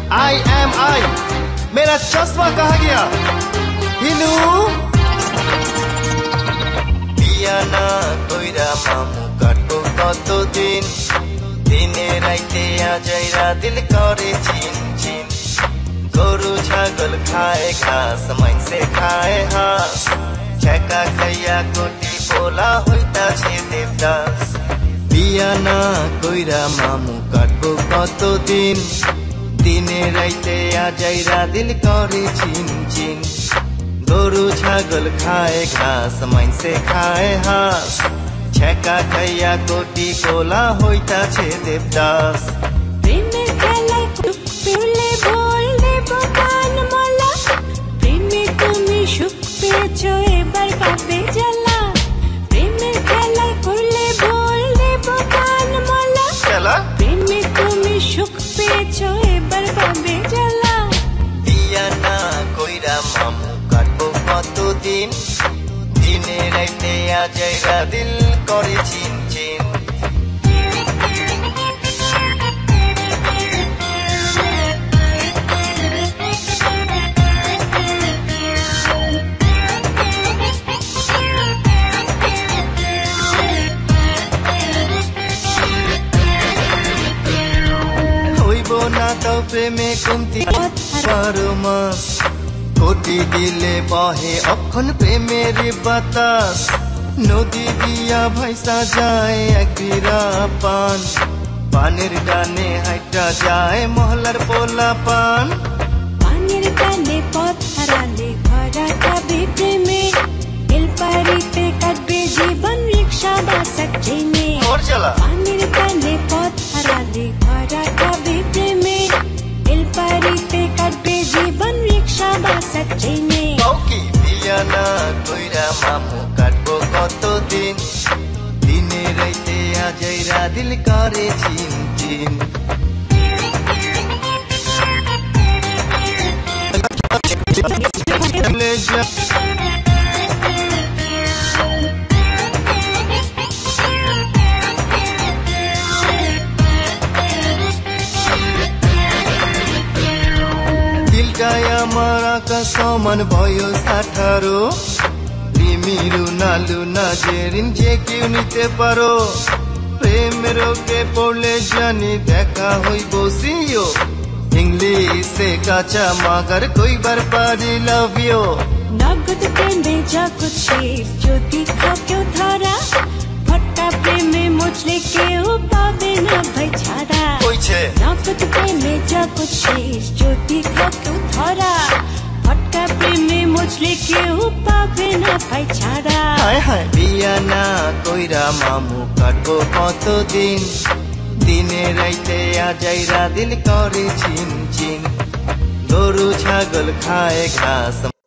I am आई, मेरा चश्मा कहाँ गया? हिलू पियाना कोइरा मामू काटो कतदिन, दिने राइते आजाइरा दिल करे चिन चिन। गरु छागल खाए घास, माइसे खाए हास, छेका खैया कोटी बोला होइता छे देवदास। पियाना कोइरा मामू काटबो कतदिन, दिने राइते आजाइरा दिल करे चिन चिन। गरु छागल खाए घास, माइसे खाए हास, छेका खैया कोटी बोला होइता छे देवदास। प्रेमेर खेलाय सुख पेले बोलले बोकान मला, प्रेमे तुमी सुख पेয়েছো এবার পাবে জ্বালা। প্রেমের খেলায় করলে বললে বোকান মালা, প্রেমে তুমি সুখ পেয়েছো এবার পাবে জ্বালা। পিয়ানা কইরা মামু কাটবো কতদিন, দিনে রাইতে আজাইরা দিল করে চিন চিন। হইব না তো প্রেমে কমতি পারো মাস, কোটি দিলে বহে অক্ষণ প্রেমের বাতাস। নদী দিয়া ভাইসা যায় এক বিরা পান, পানের টানে হাইটা যায় মহলার পোলা পান। পানের টানে পথ হারালে ভরা যাবে প্রেমে, এলপারিতে কাটবে জীবন রিক্সা বাসক ট্রেনে। পানের টানে পথ হারালে ভরা যাবে প্রেমে, এলপারিতে কাটবে জীবন রিক্সা বাসক ট্রেনে। পিয়ানা কইরা মামু কাটবো কতদিন, দিনে রাইতে আজাইরা দিল করে চিন চিন। দিলটাই আমার আকাশ সমান বয়স 18, প্রেমিরু নালু না জেরিন যে কেউ নিতে পারো। প্রেমের রোগে পড়লে জানি দেখা হইব সিও, ইংলিশে কাঁচা মাগার কইবার পারি লাভ ইউ। নগদ প্রেমে জগৎ শেষ যদি খাও কেউ ধরা, ফটকা প্রেমে মুছলে কেউ পাবে না ভাই ছাড়া। নগদ প্রেমে জগৎ শেষ যদি খাও কেউ ধরা, ফটকা প্রেমে মুছলে কেউ পাবে না ভাই ছাড়া। হায় হায় পিয়ানা কইরা মামু কাটবো কতদিন, দিনে রাইতে আজাইরা দিল করে চিন চিন। গরু ছাগল খায় ঘাস।